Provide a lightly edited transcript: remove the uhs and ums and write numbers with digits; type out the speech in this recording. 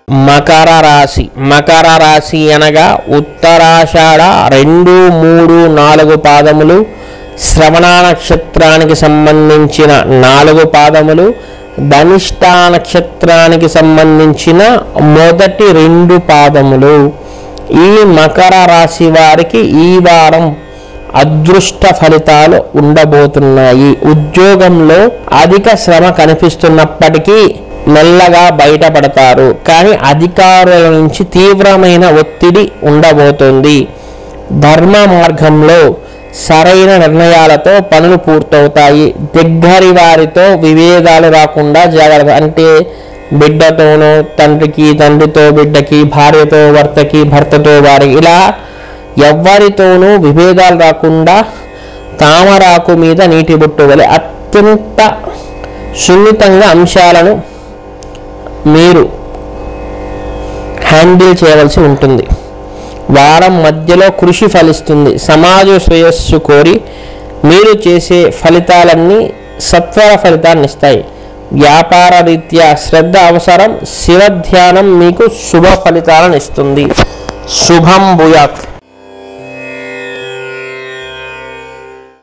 మకర రాశి అనగా ఉత్తరాషాఢ 2, 3, 4 పాదములు, శ్రవణ నక్షత్రానికి సంబంధించిన 4 పాదములు, ధనిష్ట నక్షత్రానికి సంబంధించిన మొదటి 2 పాదములు. ఈ మకర రాశి వారికి ఈ వారం అదృష్ట ఫలితాలు ఉండబోతున్నాయి. ఉద్యోగంలో అధిక శ్రమ కనిపిస్తున్నప్పటికీ మెల్లగా బయటపడతారు, కానీ అధికారుల నుంచి తీవ్రమైన ఒత్తిడి ఉండబోతుంది. ధర్మ మార్గంలో సరైన నిర్ణయాలతో పనులు పూర్తవుతాయి. దగ్గరి వారితో విభేదాలు రాకుండా జాగ్రత్త. అంటే బిడ్డతోనో, తండ్రితో బిడ్డకి, భార్యతో భర్తకి, భర్తతో వారికి, ఇలా ఎవ్వరితోనూ విభేదాలు రాకుండా తామరాకు మీద నీటి బొట్టు వలె అత్యంత సున్నితంగా అంశాలను మీరు హ్యాండిల్ చేయవలసి ఉంటుంది. వారం మధ్యలో కృషి ఫలిస్తుంది. సమాజ శ్రేయస్సు కోరి మీరు చేసే ఫలితాలన్నీ సత్వర ఫలితాన్ని ఇస్తాయి. వ్యాపార రీత్యా శ్రద్ధ అవసరం. శివ ధ్యానం మీకు శుభ ఫలితాలను ఇస్తుంది. శుభం భూయాత్.